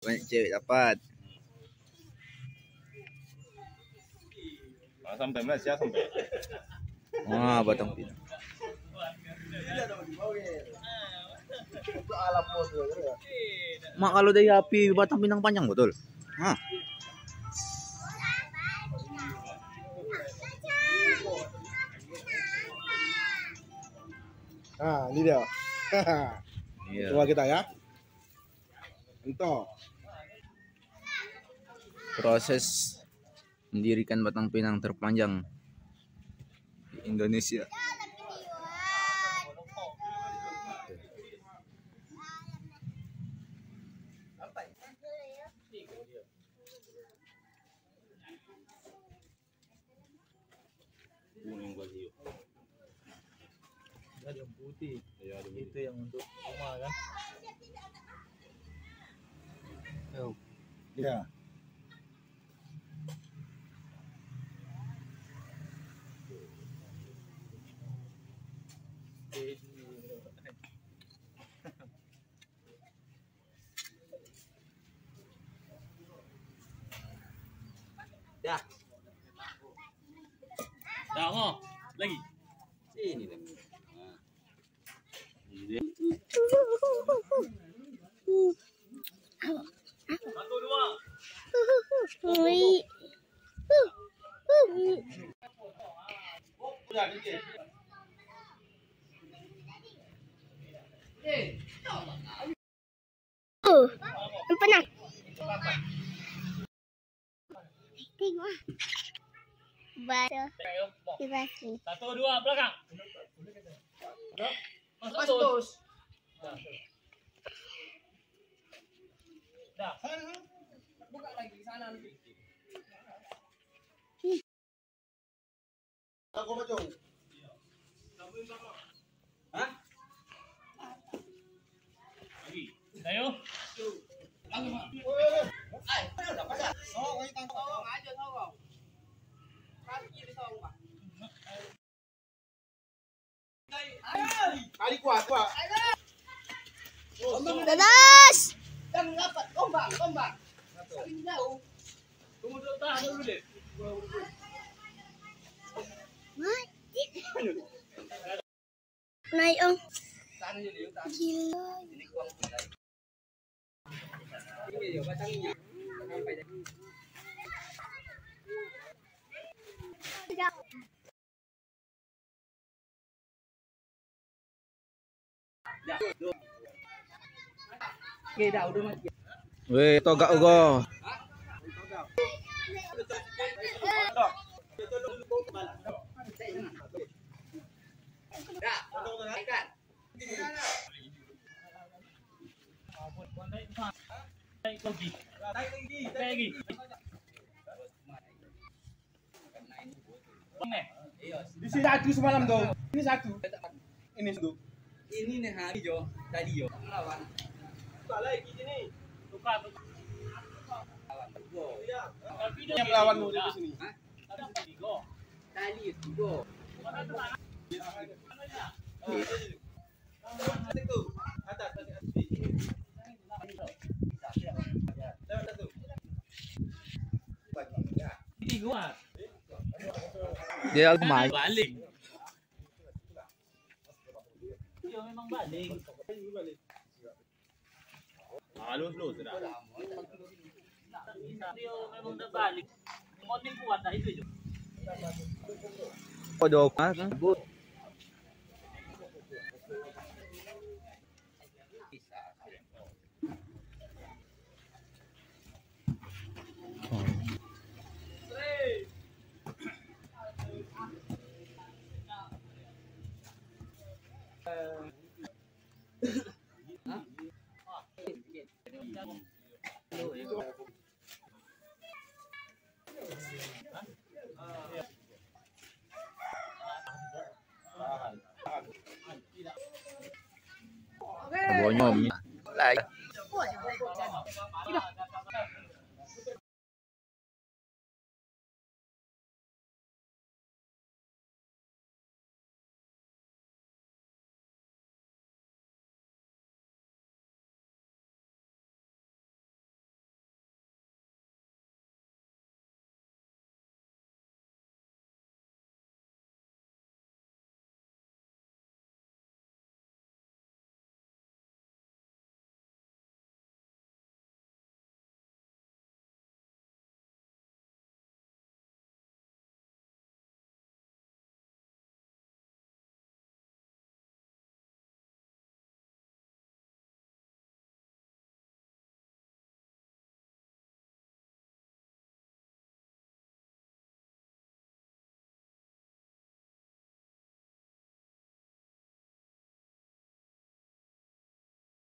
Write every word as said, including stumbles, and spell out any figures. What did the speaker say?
banyak cewek dapat. Ah, sampai Malaysia sampai. Wah, Batang Pinang. Mak, kalau dari api Batang Pinang panjang betul. Hah. Nah, ini dia. Iya. Coba kita ya. Untuk Proses mendirikan Batang Pinang terpanjang di Indonesia. Ada yang putih, ya, itu yang untuk rumah kan? ya. Ya. Dah mau lagi. Sini lagi. Satu dua. Udah dikit. Oh, penat. Tengok. Baru. Dibasi. Satu dua belakang. Masuk terus. Dah. Buka lagi sana nanti. Aku macam. Hah? Lagi. Ayo. Lagi, Mak. Ai, dah pasal. Oh, ini tangkap. Tolong aja tolong. Kaki di tolong, Pak. Kali kuat, kuat. Terus. Jangan dapat gombang, gombang. Saling jauh. Tunggu dulu, tahan dulu deh. Mati. Naik om. Tahan dulu, tahan. Gila. Ini kuang dari. Ini dia, batangnya. Sampai dah. Tidak. Dah. Oke, dah udah mati. Weh, togak ugo. Dah, tolong naikkan. Naik lagi. Naik lagi. Naik lagi. Di sini satu semalam tuh. Ini satu. Ini satu. Ini nih hari Jo, tadi Jo. Lawan. Tak lagi sini. Tukar, tukar. Lawan. Go. Iya. Yang melawan lu di sini. Hah? Go. Tadi itu Go. Itu. Atas, atas. Ini gua. Dia kemana? Balik. Iya memang balik. Ah, lulus lulus sudah. Dia memang udah balik. Motif kuat dah itu Jo. Kodok. Ah, bu. Bonyom. Lại.